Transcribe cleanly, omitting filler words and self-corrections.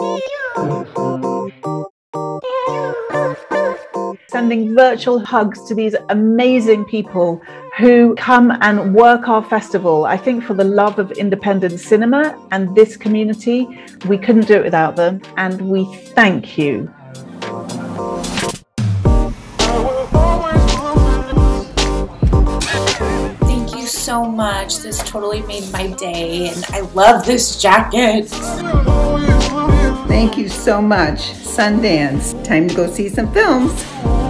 Sending virtual hugs to these amazing people who come and work our festival. I think for the love of independent cinema and this community, we couldn't do it without them, and we thank you. Thank you so much. This totally made my day, and I love this jacket. Thank you so much. Sundance. Time to go see some films.